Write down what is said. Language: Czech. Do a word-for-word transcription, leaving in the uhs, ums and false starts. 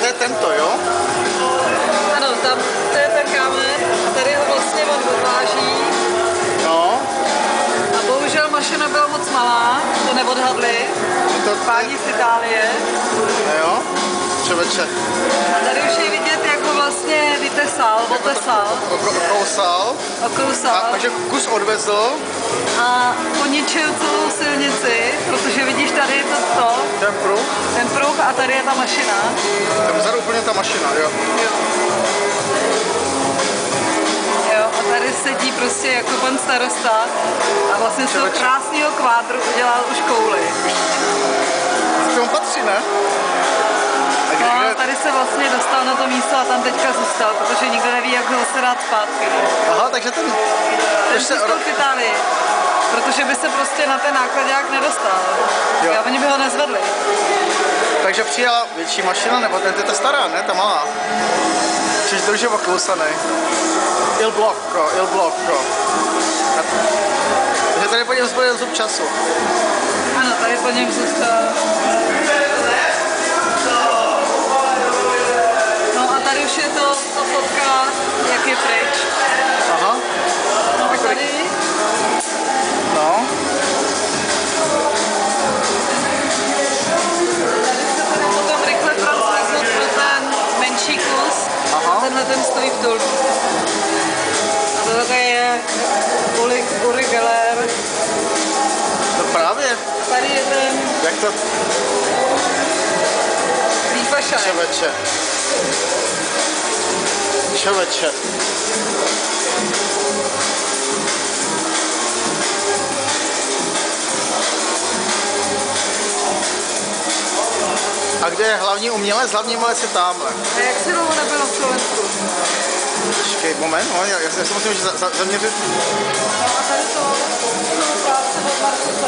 je tento, jo? Ano, tam to je ten kámen a tady ho vlastně on odváží. No. A bohužel mašina byla moc malá, to neodhadli. To, Páni z Itálie. jo? Člověče. A tady už je vidět, jak ho vlastně vytesal, otesal, Okousal. okousal. Takže kus odvezl. A poničil celou silnici, protože vidíš, tady je to, to Ten pruh. ten pruh a tady je ta mašina. Tam vzadu úplně ta mašina, jo. Jo. Jo, a tady sedí prostě jako pan starosta a vlastně z toho krásného kvádru udělal už kouli. To k tomu patří, ne? No a tady se vlastně dostal na to místo a tam teďka zůstal, protože nikdo neví, jak ho se dát zpátky. Aha, takže ten... Ten zůstal v Itálii, protože by se prostě na ten nákladák nedostal. Jo. A oni by ho nezvedli. Takže přijela větší mašina, nebo ten je ta stará, ne? Ta malá. Čiže to už je oklousaný. Il blocco, il blocco. Takže tady po něm zbyl zub času. Ano, tady po něm zůstal. No a tady už je to, to fotka, jak je pryč. Aha. No a tady... No. Potom rychle transveznout pro ten menší kus. Aha. Tenhle ten stojí v dolu. A to také je Uri, Uri Geller. To právě. Tady je ten Jak to? Výfašaj. Čověče. Čověče. A kde je hlavní umělec? Hlavní umělec je tamhle. A jak si dlouho nebyl na Slovensku? Počkej, moment, no, já, já si musím za, za, zaměřit. No a tady to jsou práce od Marku